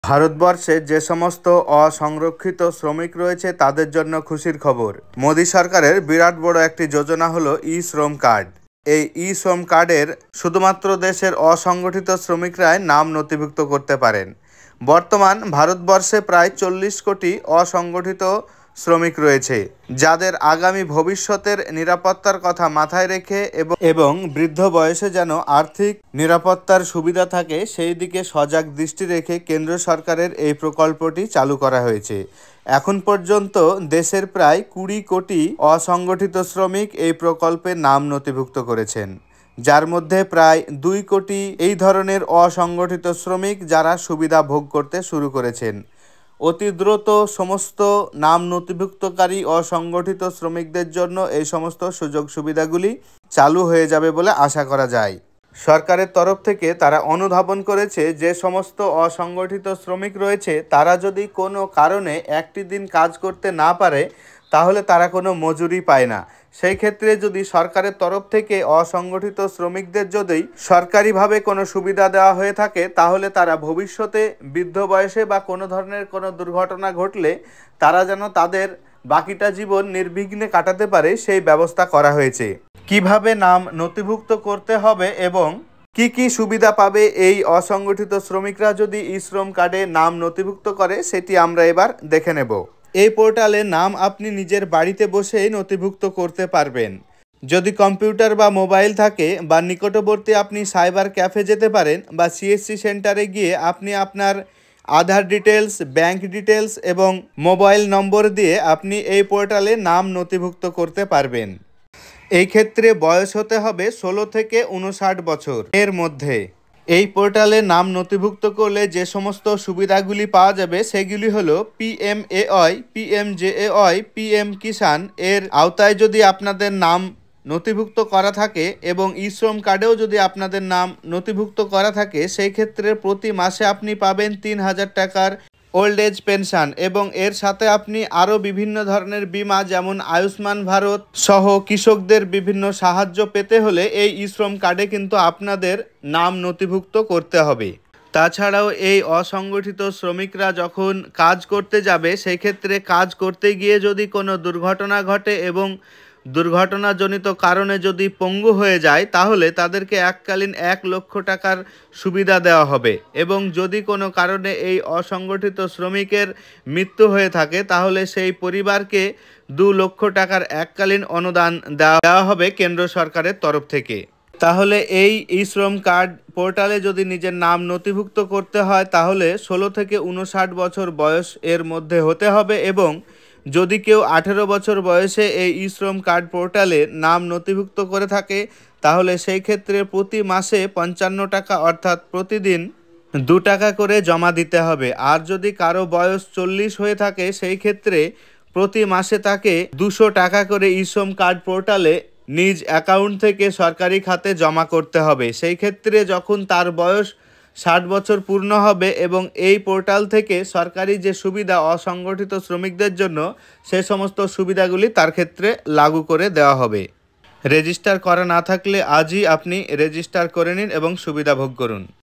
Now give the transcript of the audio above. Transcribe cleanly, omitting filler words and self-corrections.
ভারতবর্ষে যে সমস্ত অসংরক্ষিত শ্রমিক রয়েছে তাদের জন্য খুশির খবর। মোদী সরকারের বিরাট বড় একটি যোজনা হলো ই শ্রম কার্ড। এই ই শ্রম কার্ডের শুধুমাত্র দেশের অসংগঠিত শ্রমিকরাই নাম নথিভুক্ত করতে পারেন। বর্তমান ভারতবর্ষে প্রায় 40 কোটি অসংগঠিত শ্রমিক রয়েছে, যাদের আগামী ভবিষ্যতের নিরাপত্তার কথা মাথায় রেখে এবং বৃদ্ধ বয়সে যেন আর্থিক নিরাপত্তার সুবিধা থাকে সেই দিকে সজাগ দৃষ্টি রেখে কেন্দ্র সরকারের এই প্রকল্পটি চালু করা হয়েছে। এখন পর্যন্ত দেশের প্রায় 20 কোটি অসংগঠিত শ্রমিক এই প্রকল্পে নাম নথিভুক্ত করেছেন, যার মধ্যে প্রায় 2 কোটি এই ধরনের অসংগঠিত শ্রমিক যারা সুবিধা ভোগ করতে শুরু করেছেন। অতি দ্রুত সমস্ত নাম নথিভুক্তকারী অসংগঠিত শ্রমিকদের জন্য এই সমস্ত সুযোগ সুবিধাগুলি চালু হয়ে যাবে বলে আশা করা যায়। সরকারের তরফ থেকে তারা অনুধাবন করেছে যে সমস্ত অসংগঠিত শ্রমিক রয়েছে তারা যদি কোনো কারণে একটি দিন কাজ করতে না পারে তাহলে তারা কোনো মজুরি পায় না। সেই ক্ষেত্রে যদি সরকারের তরফ থেকে অসংগঠিত শ্রমিকদের যদি সরকারিভাবে কোনো সুবিধা দেওয়া হয়ে থাকে তাহলে তারা ভবিষ্যতে বৃদ্ধ বয়সে বা কোনো ধরনের কোনো দুর্ঘটনা ঘটলে তারা যেন তাদের বাকিটা জীবন নির্বিঘ্নে কাটাতে পারে সেই ব্যবস্থা করা হয়েছে। কিভাবে নাম নথিভুক্ত করতে হবে এবং কি কি সুবিধা পাবে এই অসংগঠিত শ্রমিকরা যদি ই শ্রম কার্ডে নাম নথিভুক্ত করে সেটি আমরা এবার দেখে নেব। এই পোর্টালে নাম আপনি নিজের বাড়িতে বসেই নথিভুক্ত করতে পারবেন। যদি কম্পিউটার বা মোবাইল থাকে বা নিকটবর্তী আপনি সাইবার ক্যাফে যেতে পারেন বা সিএসসি সেন্টারে গিয়ে আপনি আপনার আধার ডিটেলস, ব্যাংক ডিটেলস এবং মোবাইল নম্বর দিয়ে আপনি এই পোর্টালে নাম নথিভুক্ত করতে পারবেন। এই ক্ষেত্রে বয়স হতে হবে 16 থেকে 59 বছর এর মধ্যে। এই পোর্টালে নাম নথিভুক্ত করলে যে সমস্ত সুবিধাগুলি পাওয়া যাবে সেগুলি হলো পিএমএওয়াই, পিএমজেএওয়াই, পিএম কিষাণ এর আওতায় যদি আপনাদের নাম নথিভুক্ত করা থাকে এবং ই শ্রম কার্ডেও যদি আপনাদের নাম নথিভুক্ত করা থাকে সেই ক্ষেত্রে প্রতি মাসে আপনি পাবেন 3000 টাকার ওল্ড এজ পেনশন এবং এর সাথে আপনি আরও বিভিন্ন ধরনের বিমা যেমন আয়ুষ্মান ভারত সহ কৃষকদের বিভিন্ন সাহায্য পেতে হলে এই ই শ্রম কার্ডে কিন্তু আপনাদের নাম নথিভুক্ত করতে হবে। তাছাড়াও এই অসংগঠিত শ্রমিকরা যখন কাজ করতে যাবে সেই ক্ষেত্রে কাজ করতে গিয়ে যদি কোনো দুর্ঘটনা ঘটে এবং দুর্ঘটনাজনিত কারণে যদি পঙ্গু হয়ে যায় তাহলে তাদেরকে এককালীন 1 লক্ষ টাকার সুবিধা দেওয়া হবে এবং যদি কোনো কারণে এই অসংগঠিত শ্রমিকের মৃত্যু হয়ে থাকে তাহলে সেই পরিবারকে 2 লক্ষ টাকার এককালীন অনুদান দেওয়া হবে কেন্দ্র সরকারের তরফ থেকে। তাহলে এই ই শ্রম কার্ড পোর্টালে যদি নিজের নাম নথিভুক্ত করতে হয় তাহলে 16 থেকে 59 বছর বয়স এর মধ্যে হতে হবে এবং যদি কেউ 18 বছর বয়সে এই ই শ্রম কার্ড পোর্টালে নাম নথিভুক্ত করে থাকে তাহলে সেই ক্ষেত্রে প্রতি মাসে 55 টাকা অর্থাৎ প্রতিদিন 2 টাকা করে জমা দিতে হবে। আর যদি কারো বয়স 40 হয়ে থাকে সেই ক্ষেত্রে প্রতি মাসে তাকে 200 টাকা করে ই শ্রম কার্ড পোর্টালে নিজ অ্যাকাউন্ট থেকে সরকারি খাতে জমা করতে হবে। সেই ক্ষেত্রে যখন তার বয়স 60 বছর পূর্ণ হবে এবং এই পোর্টাল থেকে সরকারি যে সুবিধা অসংগঠিত শ্রমিকদের জন্য সে সমস্ত সুবিধাগুলি তার ক্ষেত্রে লাগু করে দেওয়া হবে। রেজিস্টার করা না থাকলে আজই আপনি রেজিস্টার করে নিন এবং সুবিধা ভোগ করুন।